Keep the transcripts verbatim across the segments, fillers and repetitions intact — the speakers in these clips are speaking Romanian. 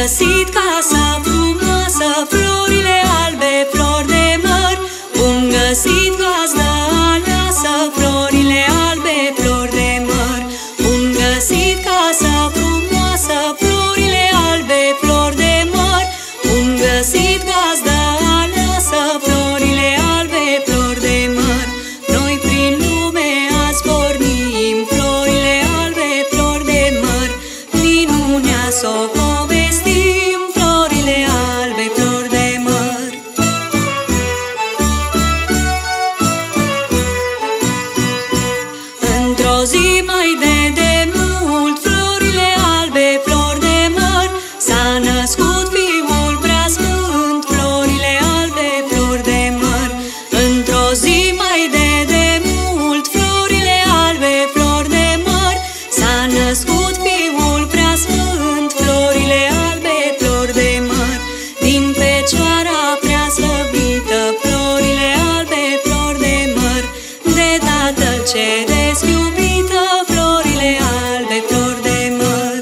găsit casa frumoasă, florile albe, flori de măr. Bun găsit gazdă aleasă, florile albe, flori de măr. Bun găsit casa frumoasă, florile albe, flori de măr. Bun găsit gazdă aleasă, florile albe, flori de măr. Noi prin lume azi pornim, florile albe, flori de măr. Minunea s-o povestim, florile albe, flori de măr. Într-o zi mai de demult, florile albe, flori de măr, s-a născut Fiul Preasfânt, florile albe, flori de măr. Într-o zi mai de demult, florile albe, flori de măr, s-a născut Fiul Preasfânt, florile albe, flori de măr. Din Fecioara Preaslăvită, florile albe, flori de măr, de Tatăl Ceresc iubită, florile albe, flori de măr.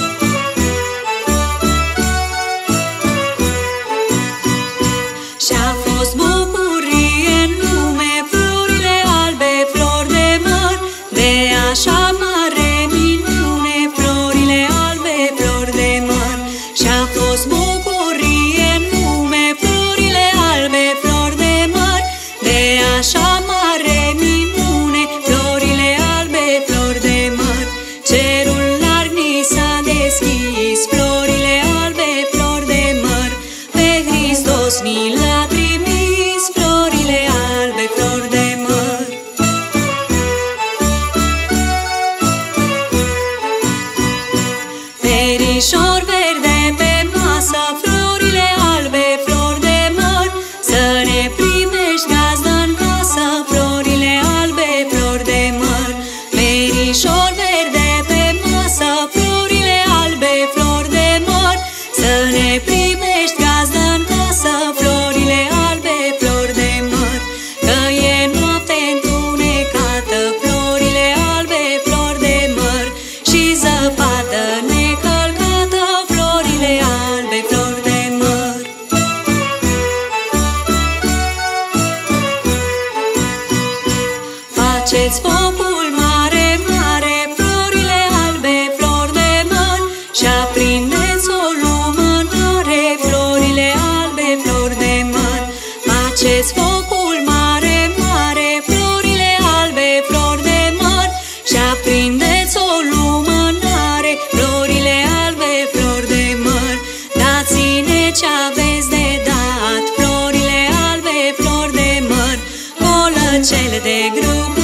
Și-a fost bucurie în lume, florile albe, flori de măr, de așa mare minune, florile albe, flori de măr. Și-a fost bucurie în lume, florile albe, flori de măr, de așa mare minune, florile albe, flori de măr. Cerul larg ni s-a deschis, florile albe, flori de măr, pe Hristos ni l-a trimis, florile albe, flori de măr. Perișor verde pe masă, florile albe, flori de măr, să ne primești gazdă în casă, florile albe, flori de măr. Perișor verde pe masă, florile albe, flori de măr, să ne primești gazdă în casă, florile albe, flori de măr. Că e noapte întunecată, florile albe, flori de măr, și zăpadă necălcată, florile albe, flori de măr. Faceți focul mare, mare, florile albe, flori de măr, și aprindeți o lumânare, florile albe, flori de măr. Faceți focul mare, mare, florile albe, flori de măr, și aprindeți o lumânare, florile albe, flori de măr. Dați-ne ce-aveți de dat, florile albe, flori de măr, colăcele de grâu